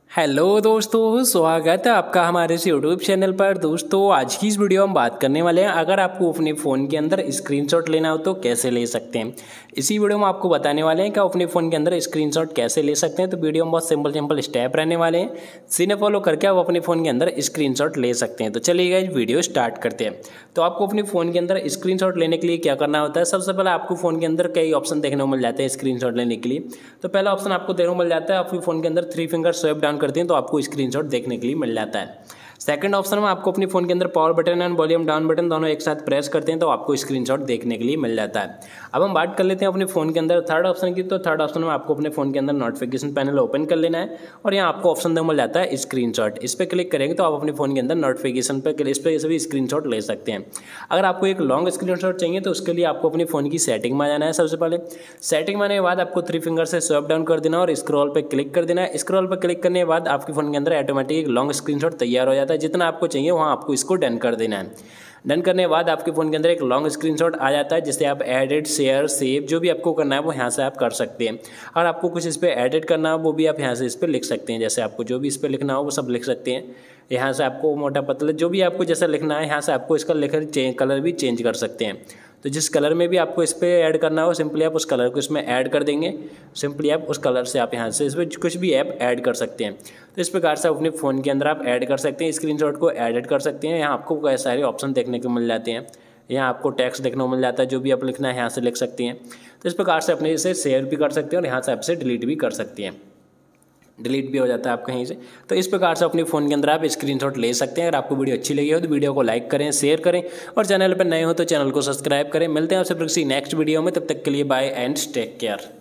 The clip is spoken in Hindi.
हेलो दोस्तों, स्वागत है आपका हमारे इस यूट्यूब चैनल पर। दोस्तों आज की इस वीडियो में बात करने वाले हैं, अगर आपको अपने फ़ोन के अंदर स्क्रीनशॉट लेना हो तो कैसे ले सकते हैं। इसी वीडियो में आपको बताने वाले हैं कि अपने फ़ोन के अंदर स्क्रीनशॉट कैसे ले सकते हैं। तो वीडियो में बहुत सिंपल स्टेप रहने वाले हैं, जिन्हें फॉलो करके आप अपने फ़ोन के अंदर स्क्रीनशॉट ले सकते हैं। तो चलिए गाइस वीडियो स्टार्ट करते हैं। तो आपको अपने फ़ोन के अंदर स्क्रीनशॉट लेने के लिए क्या करना होता है, सबसे पहले आपको फ़ोन के अंदर कई ऑप्शन देखने को मिल जाते हैं स्क्रीनशॉट लेने के लिए। तो पहला ऑप्शन आपको देखने को मिल जाता है, आपके फ़ोन के अंदर 3 फिंगर स्वाइप डाउन करते हैं तो आपको स्क्रीनशॉट देखने के लिए मिल जाता है। सेकंड ऑप्शन में आपको अपने फ़ोन के अंदर power button and volume down button दोनों एक साथ प्रेस करते हैं तो आपको स्क्रीनशॉट देखने के लिए मिल जाता है। अब हम बात कर लेते हैं अपने फ़ोन के अंदर थर्ड ऑप्शन की। तो थर्ड ऑप्शन में आपको अपने फ़ोन के अंदर नोटिफिकेशन पैनल ओपन कर लेना है और यहाँ आपको ऑप्शन मिल जाता है स्क्रीनशॉट। इस पर क्लिक करेंगे तो आप अपने फ़ोन के अंदर नोटिफिकेशन पर इस पर भी स्क्रीनशॉट ले सकते हैं। अगर आपको एक लॉन्ग स्क्रीनशॉट चाहिए तो उसके लिए आपको अपने फ़ोन की सेटिंग में आ जाना है। सबसे पहले सेटिंग में आने के बाद आपको 3 फिंगर से स्वाइप डाउन कर देना और स्क्रॉल पर क्लिक कर देना है। स्क्रॉल पर क्लिक करने के बाद आपके फ़ोन के अंदर ऑटोमेटिक एक लॉन्ग स्क्रीनशॉट तैयार हो जाता है। जितना आपको चाहिए वहाँ आपको इसको डन कर देना है। डन करने के बाद आपके फ़ोन के अंदर एक लॉन्ग स्क्रीनशॉट आ जाता है, जिससे आप एडिट, शेयर, सेव जो भी आपको करना है वो यहाँ से आप कर सकते हैं। अगर आपको कुछ इस पर एडिट करना हो वो भी आप यहाँ से इस पर लिख सकते हैं। जैसे आपको जो भी इस पर लिखना हो वो सब लिख सकते हैं। यहाँ से आपको मोटा पतला जो भी आपको जैसा लिखना है यहाँ से आपको इसका लिखकर कलर भी चेंज कर सकते हैं। तो जिस कलर में भी आपको इस पर ऐड करना हो सिंपली आप उस कलर को इसमें ऐड कर देंगे। सिंपली आप उस कलर से आप यहाँ से इस पर कुछ भी ऐप ऐड कर सकते हैं। तो इस प्रकार से अपने फ़ोन के अंदर आप ऐड कर सकते हैं, स्क्रीनशॉट को एडिट कर सकते हैं। यहाँ आपको कई सारे ऑप्शन देखने को मिल जाते हैं। यहाँ आपको टेक्स्ट देखने को मिल जाता है, जो भी आप लिखना है यहाँ से लिख सकते हैं। तो इस प्रकार से अपने इसे शेयर भी कर सकते हैं और यहाँ से आपसे डिलीट भी कर सकते हैं। डिलीट भी हो जाता है आप कहीं से। तो इस प्रकार से अपने फ़ोन के अंदर आप स्क्रीनशॉट ले सकते हैं। अगर आपको वीडियो अच्छी लगी हो तो वीडियो को लाइक करें, शेयर करें और चैनल पर नए हो तो चैनल को सब्सक्राइब करें। मिलते हैं आपसे किसी नेक्स्ट वीडियो में, तब तक के लिए बाय एंड टेक केयर।